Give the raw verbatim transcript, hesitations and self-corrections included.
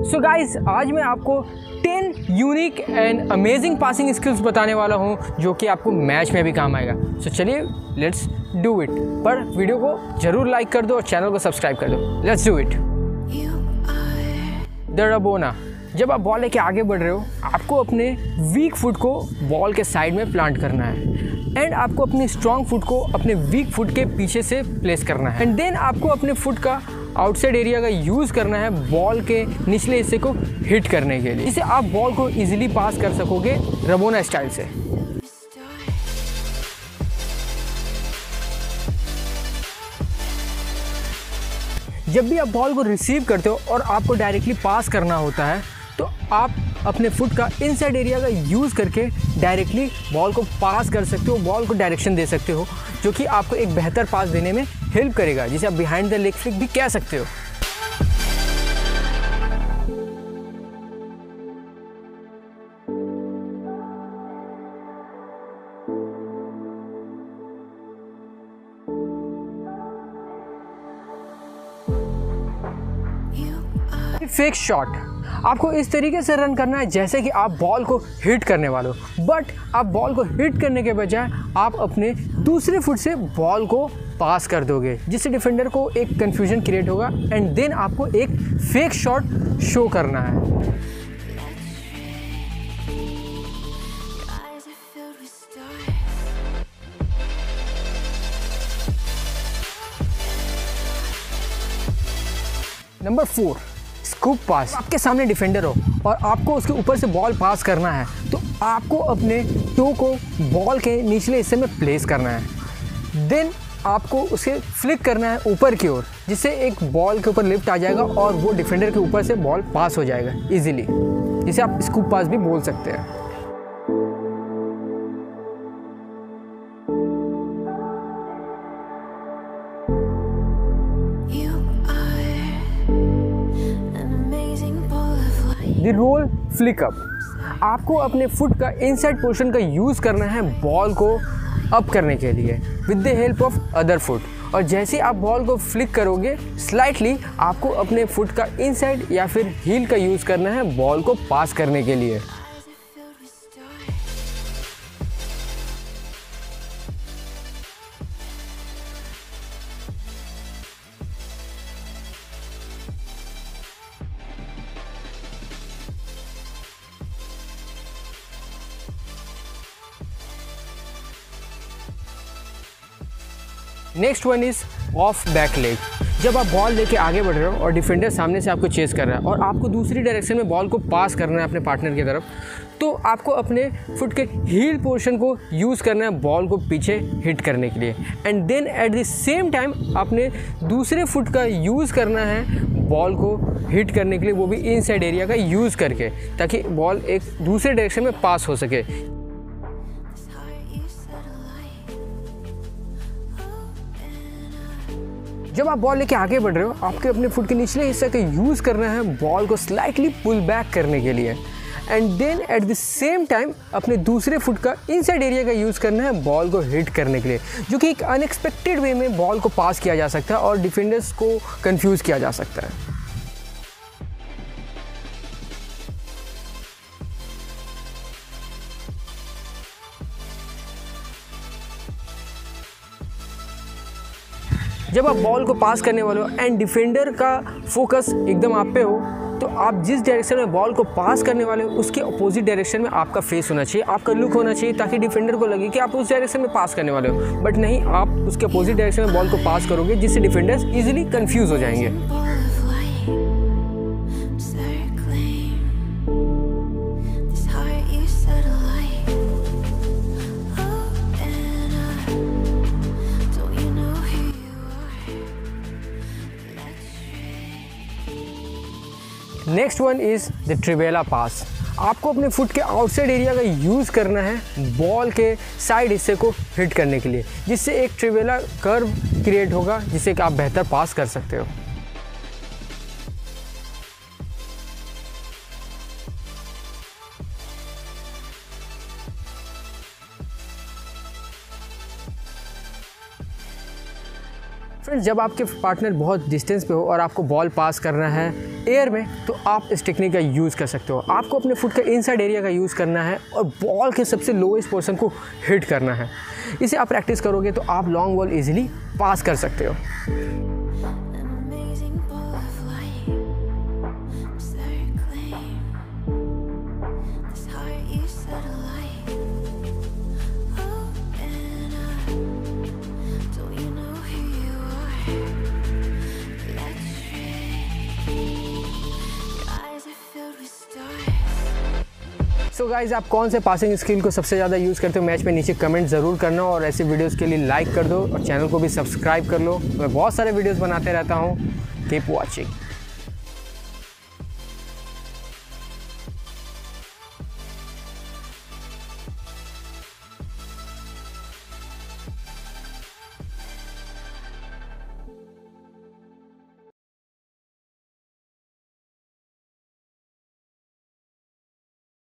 So guys, आज मैं आपको ten unique and amazing passing skills बताने वाला हूं जो कि आपको मैच में भी काम आएगा। सो so, चलिए लेट्स डू इट। पर वीडियो को जरूर लाइक कर दो और चैनल को सब्सक्राइब कर दो। Let's do it. The rabona. जब आप बॉल लेके आगे बढ़ रहे हो, आपको अपने वीक फुट को बॉल के साइड में प्लांट करना है एंड आपको अपनी स्ट्रॉन्ग फुट को अपने वीक फुट के पीछे से प्लेस करना है एंड देन आपको अपने फुट का आउटसाइड एरिया का यूज़ करना है बॉल के निचले हिस्से को हिट करने के लिए, जिससे आप बॉल को इजीली पास कर सकोगे रबोना स्टाइल से। जब भी आप बॉल को रिसीव करते हो और आपको डायरेक्टली पास करना होता है तो आप अपने फुट का इनसाइड एरिया का यूज़ करके डायरेक्टली बॉल को पास कर सकते हो, बॉल को डायरेक्शन दे सकते हो, जो कि आपको एक बेहतर पास देने में हेल्प करेगा, जिसे आप बिहाइंड द लेग फ्लिक भी कह सकते हो। Fake shot. आपको इस तरीके से रन करना है जैसे कि आप बॉल को हिट करने वाले हो, बट आप बॉल को हिट करने के बजाय आप अपने दूसरे फुट से बॉल को पास कर दोगे, जिससे डिफेंडर को एक कंफ्यूजन क्रिएट होगा एंड देन आपको एक फेक शॉट शो करना है। Number four, scoop pass. आपके सामने डिफेंडर हो और आपको उसके ऊपर से बॉल पास करना है तो आपको अपने टो को बॉल के निचले हिस्से में प्लेस करना है, देन आपको उसे फ्लिक करना है ऊपर की ओर, जिससे एक बॉल के ऊपर लिफ्ट आ जाएगा और वो डिफेंडर के ऊपर से बॉल पास हो जाएगा इजीली, जिसे आप स्कूप पास भी बोल सकते हैं। The roll flick up. आपको अपने फुट का इनसाइड पोर्शन का यूज़ करना है बॉल को अप करने के लिए with the help of other foot, और जैसे आप बॉल को फ्लिक करोगे स्लाइटली, आपको अपने फुट का इनसाइड या फिर हील का यूज़ करना है बॉल को पास करने के लिए। Next one is of back leg. जब आप बॉल लेके आगे बढ़ रहे हो और डिफेंडर सामने से आपको चेस कर रहा है और आपको दूसरी डायरेक्शन में बॉल को पास करना है अपने पार्टनर की तरफ, तो आपको अपने फुट के हील पोर्शन को यूज़ करना है बॉल को पीछे हिट करने के लिए and then at the same time अपने दूसरे फुट का यूज़ करना है बॉल को हिट करने के लिए, वो भी इनसाइड एरिया का यूज़ करके, ताकि बॉल एक दूसरे डायरेक्शन में पास हो सके। जब आप बॉल लेके आगे बढ़ रहे हो, आपके अपने फुट के निचले हिस्से का यूज़ करना है बॉल को स्लाइटली पुल बैक करने के लिए and then at the same time अपने दूसरे फुट का इनसाइड एरिया का यूज़ करना है बॉल को हिट करने के लिए, जो कि एक अनएक्सपेक्टेड वे में बॉल को पास किया जा सकता है और डिफेंडर्स को कंफ्यूज किया जा सकता है। जब आप बॉल को पास करने वाले हो एंड डिफेंडर का फोकस एकदम आप पे हो, तो आप जिस डायरेक्शन में बॉल को पास करने वाले हो उसके अपोजिट डायरेक्शन में आपका फेस होना चाहिए, आपका लुक होना चाहिए, ताकि डिफेंडर को लगे कि आप उस डायरेक्शन में पास करने वाले हो, बट नहीं, आप उसके अपोजिट डायरेक्शन में बॉल को पास करोगे, जिससे डिफेंडर्स इजीली कंफ्यूज हो जाएंगे। Next one is the trivela pass. आपको अपने फुट के आउटसाइड एरिया का यूज़ करना है बॉल के साइड हिस्से को हिट करने के लिए, जिससे एक ट्रिवेला कर्व क्रिएट होगा, जिससे कि आप बेहतर पास कर सकते हो। फ्रेंड्स, जब आपके पार्टनर बहुत डिस्टेंस पे हो और आपको बॉल पास करना है एयर में, तो आप इस टेक्निक का यूज़ कर सकते हो। आपको अपने फुट के इनसाइड एरिया का यूज़ करना है और बॉल के सबसे लोएस्ट पोर्शन को हिट करना है। इसे आप प्रैक्टिस करोगे तो आप लॉन्ग बॉल इजीली पास कर सकते हो। सो गाइज़, आप कौन से पासिंग स्किल को सबसे ज़्यादा यूज़ करते हो मैच में, नीचे कमेंट ज़रूर करना और ऐसे वीडियोस के लिए लाइक कर दो और चैनल को भी सब्सक्राइब कर लो। मैं बहुत सारे वीडियोस बनाते रहता हूँ। Keep watching.